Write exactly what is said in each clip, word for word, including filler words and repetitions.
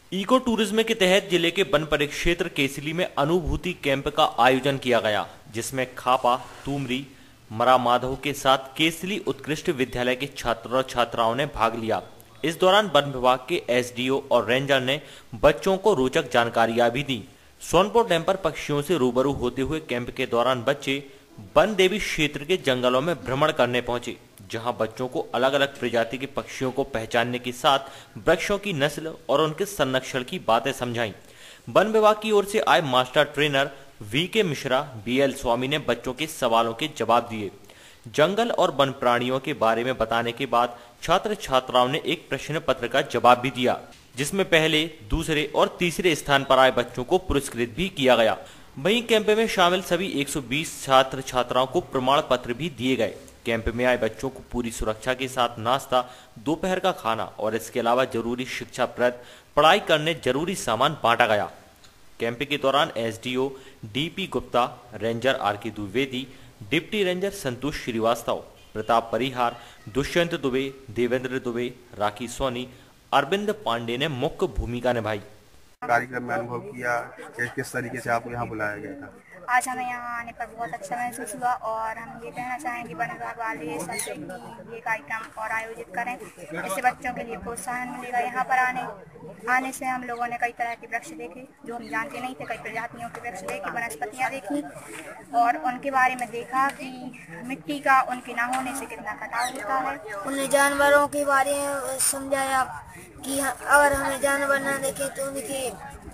Eco tourism के तहत जिले के वन परिक्षेत्र केसली में अनुभूति कैंप का आयोजन किया गया, जिसमें खापा, तुमरी, मरा माधव के साथ केसली उत्कृष्ट विद्यालय के छात्र और छात्राओं ने भाग लिया। इस दौरान वन विभाग के एसडीओ और रेंजर ने बच्चों को रोचक जानकारियां भी दी। सोनपुर डैम पर पक्षियों से रूबरू होते हुए कैंप के दौरान बच्चे वन देवी क्षेत्र के जंगलों में भ्रमण करने पहुंचे, जहां बच्चों को अलग अलग प्रजाति के पक्षियों को पहचानने के साथ वृक्षों की नस्ल और उनके संरक्षण की बातें समझाई। वन विभाग की ओर से आए मास्टर ट्रेनर वी के मिश्रा, बी एल स्वामी ने बच्चों के सवालों के जवाब दिए। जंगल और वन प्राणियों के बारे में बताने के बाद छात्र छात्राओं ने एक प्रश्न पत्र का जवाब भी दिया, जिसमें पहले, दूसरे और तीसरे स्थान पर आए बच्चों को पुरस्कृत भी किया गया। वहीं कैंप में शामिल सभी एक सौ बीस छात्र छात्राओं को प्रमाण पत्र भी दिए गए। कैंप में आए बच्चों को पूरी सुरक्षा के साथ नाश्ता, दोपहर का खाना और इसके अलावा जरूरी शिक्षाप्रद पढ़ाई करने जरूरी सामान बांटा गया। कैंप के दौरान SDO DP Gupta, ranger R K Dwivedi, deputy ranger Santosh Shrivastava, Pratap Parihar, Dushyant Dubey, Devendra Dubey, Rakhi Soni, Arvind Pandey ने मुख्य भूमिका निभाई। कार्यक्रम में अनुभव किया, किस तरीके से आपको यहाँ बुलाया गया था? आज हमें यहाँ आने पर बहुत अच्छा महसूस हुआ और हम ये कहना चाहेंगे वन विभाग वाले सबसे कि ये कार्यक्रम और आयोजित करें, इससे बच्चों के लिए प्रोत्साहन मिलेगा। यहाँ पर आने आने से हम लोगों ने कई तरह के वृक्ष देखे जो हम जानते नहीं थे, कई प्रजातियों के वृक्ष देखे, वनस्पतियाँ देखी और उनके बारे में देखा कि मिट्टी का उनके न होने से कितना कटाव होता है। उन्हें जानवरों के बारे में समझाया कि अगर हमें जानवर न देखे तो उनके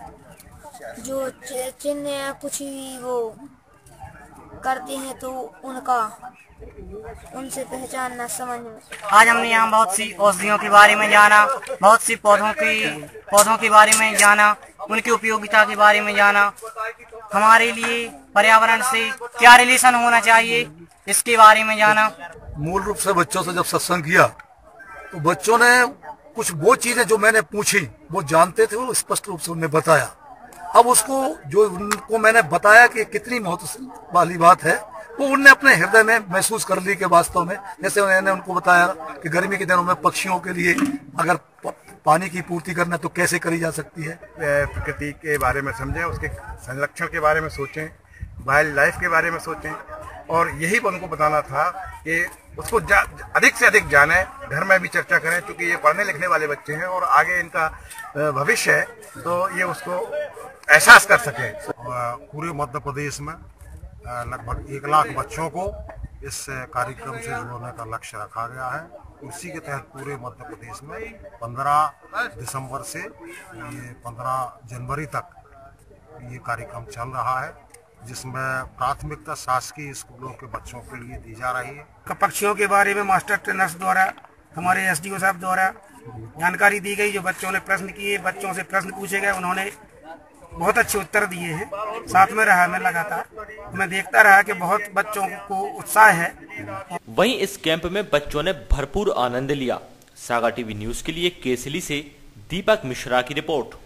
जो चिन्ह या कुछ भी वो करते हैं तो उनका उनसे पहचानना समझ में। आज हमने यहाँ बहुत सी औषधियों के बारे में जाना, बहुत सी पौधों की पौधों के बारे में जाना, उनकी उपयोगिता के बारे में जाना, हमारे लिए पर्यावरण से क्या रिलेशन होना चाहिए इसके बारे में जाना। मूल रूप से बच्चों से जब सत्संग किया तो बच्चों ने कुछ वो चीजें जो मैंने पूछी वो जानते थे, वो स्पष्ट रूप से उन्हें बताया। अब उसको जो उनको मैंने बताया कि कितनी महत्व वाली बात है, वो उनने अपने हृदय में महसूस कर ली कि वास्तव में, जैसे मैंने उनको बताया कि गर्मी के दिनों में पक्षियों के लिए अगर पानी की पूर्ति करना तो कैसे करी जा सकती है। प्रकृति के बारे में समझें, उसके संरक्षण के बारे में सोचें, वाइल्ड लाइफ के बारे में सोचें और यही उनको बताना था कि उसको अधिक से अधिक जाने, घर में भी चर्चा करें, क्योंकि ये पढ़ने लिखने वाले बच्चे हैं और आगे इनका भविष्य है, तो ये उसको एहसास कर सके। पूरे मध्य प्रदेश में लगभग एक लाख बच्चों को इस कार्यक्रम से जोड़ने का लक्ष्य रखा गया है। उसी के तहत पूरे मध्य प्रदेश में पंद्रह दिसंबर से ये पंद्रह जनवरी तक ये कार्यक्रम चल रहा है, जिसमें प्राथमिकता शासकीय स्कूलों के बच्चों के लिए दी जा रही है। पक्षियों के बारे में मास्टर ट्रेनर्स द्वारा, हमारे एसडीओ साहब द्वारा जानकारी दी गई। जो बच्चों ने प्रश्न किए, बच्चों से प्रश्न पूछे गए, उन्होंने बहुत अच्छे उत्तर दिए हैं। साथ में रहा मैं लगातार, मैं देखता रहा कि बहुत बच्चों को उत्साह है। वहीं इस कैंप में बच्चों ने भरपूर आनंद लिया। सागा टीवी न्यूज के लिए केसली से दीपक मिश्रा की रिपोर्ट।